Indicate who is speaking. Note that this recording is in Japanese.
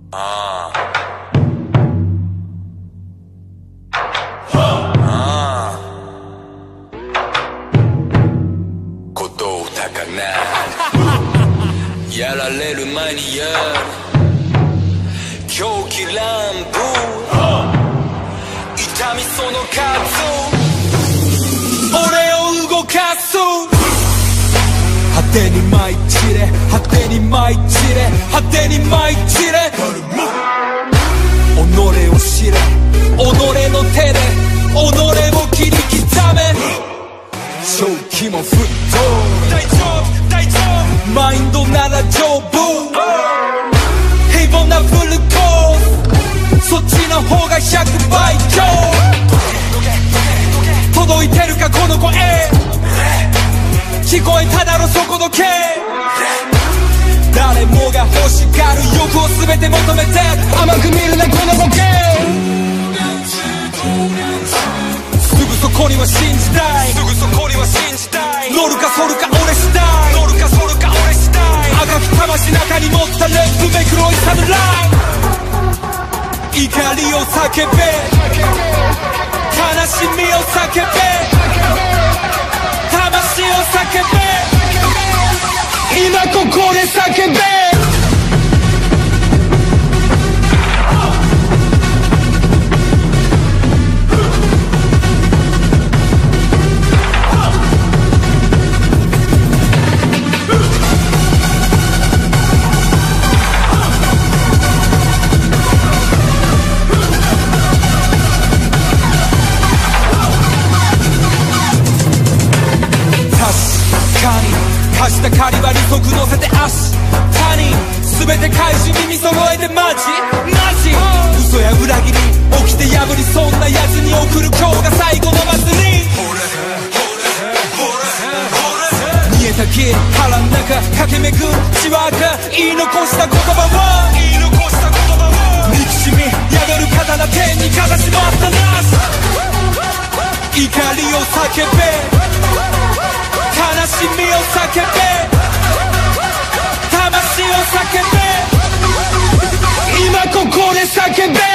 Speaker 1: ああことをたかなやられる前にやる狂気乱舞痛みその数俺を動かす
Speaker 2: 果てに舞い散れ果てに舞い散れ果てに舞い散れ己を知れ己の手で己を切り刻め正気も沸騰
Speaker 1: 大丈夫大丈夫
Speaker 2: マインドなら丈夫平凡なフルコースそっちの方が100倍強届いてるかこの声聞こえただろそこの K 誰もが欲しがる欲を全て求めて甘く見るなこのボケすぐそこには信じたい
Speaker 1: すぐそこには信じたい
Speaker 2: 乗るか反るか俺したい
Speaker 1: 乗るか反るか俺したい
Speaker 2: 赤き魂中に持ったレッドめ黒いサムライ怒りを叫べ悲しみを叫べ魂を叫べ今ここで叫べ貸した借りは利息乗せて足他人全て返し耳揃えてマジマジ嘘や裏切り起きて破りそんな奴に送る今日が最後の祭り見えた消え腹ん中駆け巡る血は赤言い残した言葉は憎しみ宿る刀天にかざしまったな怒りを叫べ悲しみを叫べ魂を叫べ今ここで叫べ